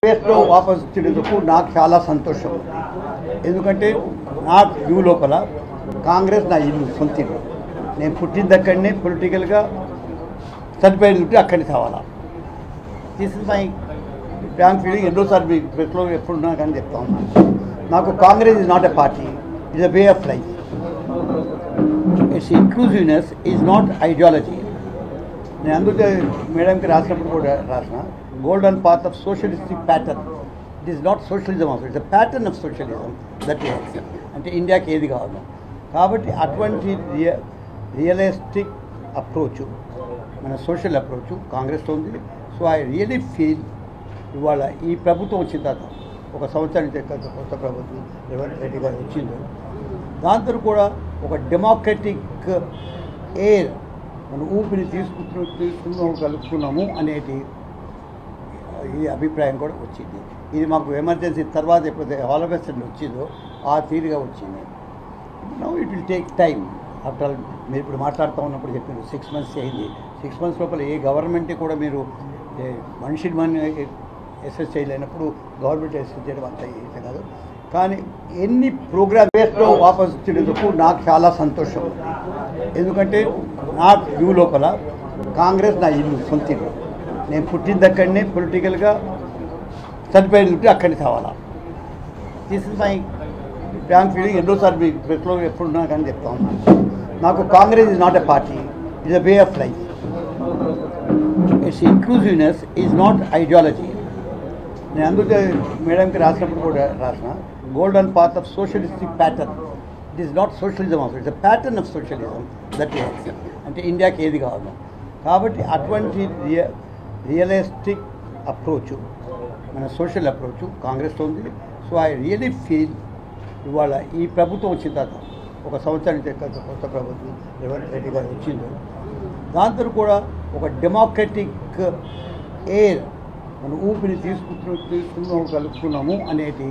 లో వాపసు వచ్చినందుకు నాకు చాలా సంతోషం. ఎందుకంటే నా వ్యూ లోపల కాంగ్రెస్ నా ఇల్లు, సొంత ఇల్లు. నేను పుట్టిన దగ్గరనే పొలిటికల్గా చనిపోయింది అక్కడిని కావాలా. This is my bank feeling. ఎన్నోసార్లు మీ ప్రెస్లో ఎప్పుడున్నా కానీ చెప్తా ఉన్నాను. నాకు Congress is not a party, it's a way of life. It's inclusiveness is not ideology. నేను అందుకే మేడంకి రాసినప్పుడు కూడా రాసిన golden path of socialistic pattern. It is not socialism also, it's a pattern of socialism that you accept. అంటే ఇండియాకి ఏది కావాలో. కాబట్టి అటువంటి రియలిస్టిక్ అప్రోచ్, మన సోషల్ అప్రోచ్ కాంగ్రెస్లో ఉంది. సో ఐ రియలీ ఫీల్ ఇవాళ ఈ ప్రభుత్వం వచ్చిన తర్వాత ఒక సంవత్సరం కొత్త ప్రభుత్వం రేవంత్ రెడ్డి గారు వచ్చిందో దాంతో కూడా ఒక డెమోక్రటిక్ ఎయిర్ మన ఊపిరి తీసుకున్నాము అనేది ఈ అభిప్రాయం కూడా వచ్చింది. ఇది మాకు ఎమర్జెన్సీ తర్వాత ఎప్పుడైతే హాలోబెస్ట్ వచ్చిందో ఆ తీరుగా వచ్చింది. Now it will take time. After all మీరు ఇప్పుడు మాట్లాడుతూ ఉన్నప్పుడు చెప్పారు 6 months అయింది. 6 months లోపల ఏ గవర్నమెంట్ కూడా మీరు మనిషిని ఎస్ఎస్ చేయలేనప్పుడు గవర్నమెంట్ ఎస్ఎస్ చేయడం అంత ఈజీ కాదు. కానీ ఎన్ని ప్రోగ్రామ్స్లో వాపసు వచ్చినందుకు నాకు చాలా సంతోషం. ఎందుకంటే నా వ్యూ లోపల కాంగ్రెస్ నా ఇల్లు, సొంత ఇల్లు. నేను పుట్టిన దగ్గరనే పొలిటికల్గా చనిపోయింది అక్కడిని కావాలా. This is my bank feeling. ఎన్నోసార్లు మీ ప్రెస్లో ఎప్పుడున్నా కానీ చెప్తా ఉన్నాను. నాకు Congress is not a party, it's a way of life. It's inclusiveness is not ideology. నేను అందుకే మేడంకి రాసినప్పుడు కూడా రాసిన golden path of socialistic pattern. It is not socialism also, it's a pattern of socialism that you accept. అంటే ఇండియాకి ఏది కావాలో. కాబట్టి అటువంటి రియలిస్టిక్ అప్రోచ్, మన సోషల్ అప్రోచ్ కాంగ్రెస్లో ఉంది. సో ఐ రియలీ ఫీల్ ఇవాళ ఈ ప్రభుత్వం వచ్చిన తర్వాత ఒక సంవత్సరం కొత్త ప్రభుత్వం రేవంత్ రెడ్డి గారు వచ్చిందో దాంతో కూడా ఒక డెమోక్రటిక్ ఎయిర్ మన ఊపిరి తీసుకున్నాము అనేది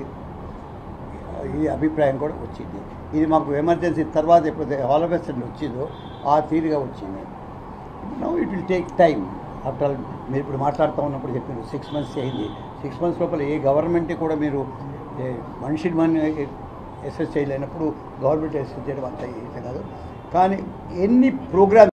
ఈ అభిప్రాయం కూడా వచ్చింది. ఇది మాకు ఎమర్జెన్సీ తర్వాత ఎప్పుడైతే హాలోబెస్ట్ వచ్చిందో ఆ తీరుగా వచ్చింది. Now it will take time. After all మీరు ఇప్పుడు మాట్లాడుతూ ఉన్నప్పుడు చెప్పారు 6 months అయింది. 6 months లోపల ఏ గవర్నమెంట్ కూడా మీరు మనిషిని ఎస్ఎస్ చేయలేనప్పుడు గవర్నమెంట్ ఎస్ఎస్ చేయడం అంత ఈజీ కాదు. కానీ ఎన్ని ప్రోగ్రామ్స్